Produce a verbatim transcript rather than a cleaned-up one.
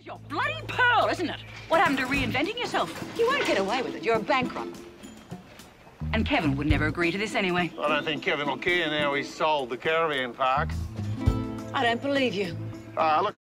It's your bloody pearl, isn't it? What happened to reinventing yourself? You won't get away with it. You're a bankrupt. And Kevin would never agree to this anyway. I don't think Kevin will care now he's sold the caravan park. I don't believe you. Ah, look.